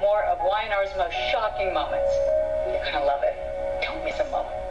more of Y&R's most shocking moments. You're gonna love it. Don't miss a moment.